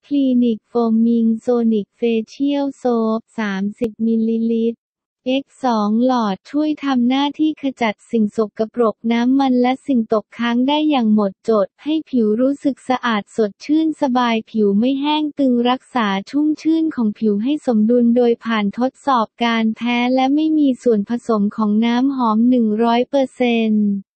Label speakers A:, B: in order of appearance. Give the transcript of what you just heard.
A: คลินิกโฟมมิงโซนิกเฟเชียลโซป30 มิลลิลิตร X2 หลอดช่วยทำหน้าที่ขจัดสิ่งสกปรกน้ำมันและสิ่งตกค้างได้อย่างหมดจดให้ผิวรู้สึกสะอาดสดชื่นสบายผิวไม่แห้งตึงรักษาชุ่มชื่นของผิวให้สมดุลโดยผ่านทดสอบการแพ้และไม่มีส่วนผสมของน้ำหอม 100%